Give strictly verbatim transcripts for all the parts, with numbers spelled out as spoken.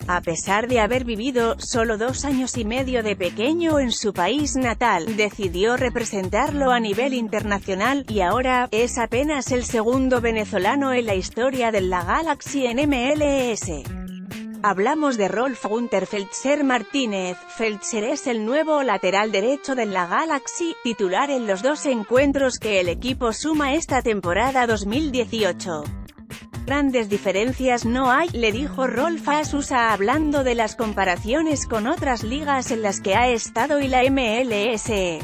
A pesar de haber vivido solo dos años y medio de pequeño en su país natal, decidió representarlo a nivel internacional, y ahora, es apenas el segundo venezolano en la historia del la Galaxy en M L S. Hablamos de Rolf Gunter Feltzer Martínez. Feltzer es el nuevo lateral derecho del la Galaxy, titular en los dos encuentros que el equipo suma esta temporada dos mil dieciocho. Grandes diferencias no hay, le dijo Rolf a Susa hablando de las comparaciones con otras ligas en las que ha estado y la M L S.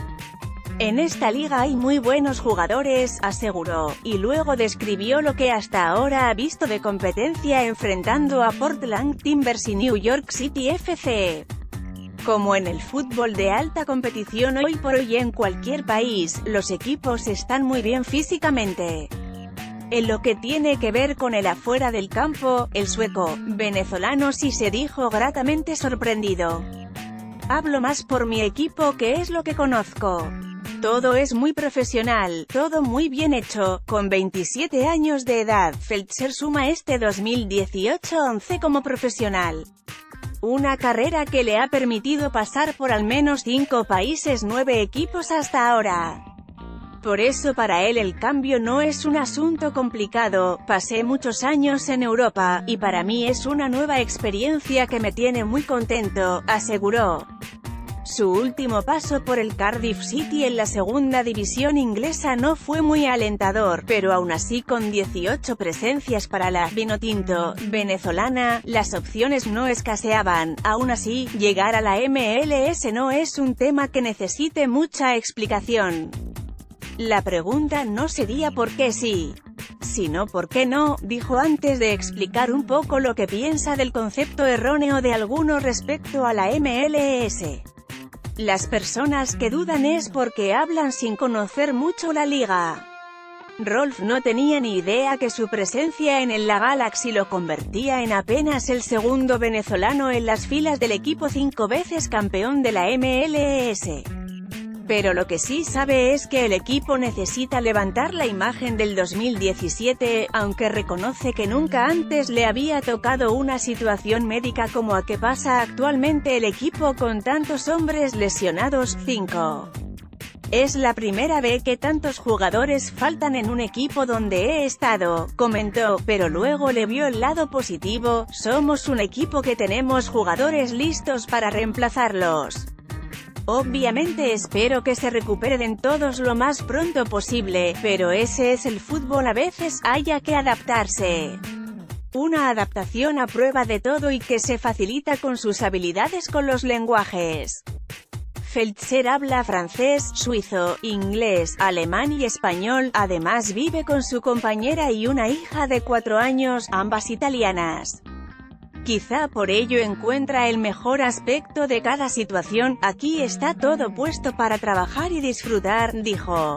En esta liga hay muy buenos jugadores, aseguró, y luego describió lo que hasta ahora ha visto de competencia enfrentando a Portland Timbers y New York City F C. Como en el fútbol de alta competición hoy por hoy en cualquier país, los equipos están muy bien físicamente. En lo que tiene que ver con el afuera del campo, el sueco, venezolano sí se dijo gratamente sorprendido. Hablo más por mi equipo que es lo que conozco. Todo es muy profesional, todo muy bien hecho. Con veintisiete años de edad, Feltzer suma este dos mil dieciocho once como profesional. Una carrera que le ha permitido pasar por al menos cinco países, nueve equipos hasta ahora. Por eso para él el cambio no es un asunto complicado. Pasé muchos años en Europa, y para mí es una nueva experiencia que me tiene muy contento, aseguró. Su último paso por el Cardiff City en la segunda división inglesa no fue muy alentador, pero aún así con dieciocho presencias para la Vinotinto venezolana, las opciones no escaseaban. Aún así, llegar a la M L S no es un tema que necesite mucha explicación. La pregunta no sería por qué sí, sino por qué no, dijo antes de explicar un poco lo que piensa del concepto erróneo de algunos respecto a la M L S. Las personas que dudan es porque hablan sin conocer mucho la liga. Rolf no tenía ni idea que su presencia en el la Galaxy lo convertía en apenas el segundo venezolano en las filas del equipo cinco veces campeón de la M L S. Pero lo que sí sabe es que el equipo necesita levantar la imagen del dos mil diecisiete, aunque reconoce que nunca antes le había tocado una situación médica como a que pasa actualmente el equipo con tantos hombres lesionados. cinco. Es la primera vez que tantos jugadores faltan en un equipo donde he estado, comentó, pero luego le vio el lado positivo. Somos un equipo que tenemos jugadores listos para reemplazarlos. Obviamente espero que se recuperen todos lo más pronto posible, pero ese es el fútbol, a veces haya que adaptarse. Una adaptación a prueba de todo y que se facilita con sus habilidades con los lenguajes. Feltzer habla francés, suizo, inglés, alemán y español, además vive con su compañera y una hija de cuatro años, ambas italianas. Quizá por ello encuentra el mejor aspecto de cada situación. Aquí está todo puesto para trabajar y disfrutar, dijo.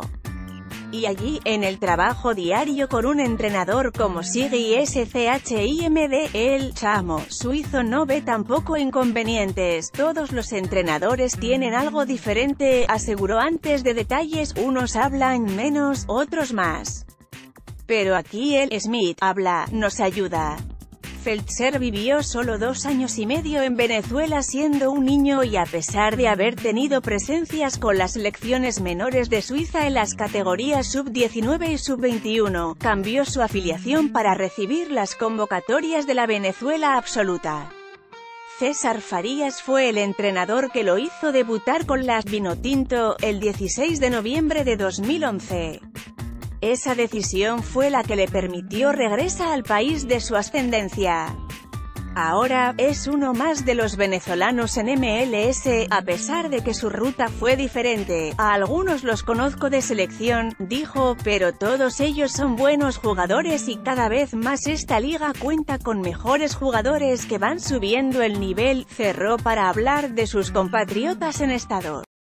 Y allí, en el trabajo diario con un entrenador como Sigi Schimd, el chamo suizo no ve tampoco inconvenientes. Todos los entrenadores tienen algo diferente, aseguró antes de detalles. Unos hablan menos, otros más. Pero aquí el Smith habla, nos ayuda. Feltzer vivió solo dos años y medio en Venezuela siendo un niño y a pesar de haber tenido presencias con las selecciones menores de Suiza en las categorías sub diecinueve y sub veintiuno, cambió su afiliación para recibir las convocatorias de la Venezuela absoluta. César Farías fue el entrenador que lo hizo debutar con la Vinotinto, el dieciséis de noviembre de dos mil once. Esa decisión fue la que le permitió regresar al país de su ascendencia. Ahora, es uno más de los venezolanos en M L S, a pesar de que su ruta fue diferente. A algunos los conozco de selección, dijo, pero todos ellos son buenos jugadores y cada vez más esta liga cuenta con mejores jugadores que van subiendo el nivel. Cerró para hablar de sus compatriotas en Estados